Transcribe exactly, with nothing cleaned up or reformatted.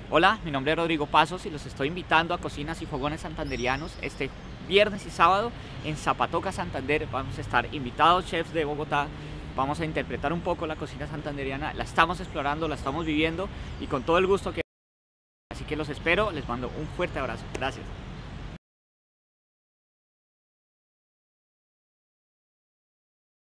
Hola, mi nombre es Rodrigo Pasos y los estoy invitando a Cocinas y Fogones Santanderianos este viernes y sábado en Zapatoca, Santander. Vamos a estar invitados chefs de Bogotá, vamos a interpretar un poco la cocina santanderiana, la estamos explorando, la estamos viviendo y con todo el gusto que... Así que los espero, les mando un fuerte abrazo. Gracias.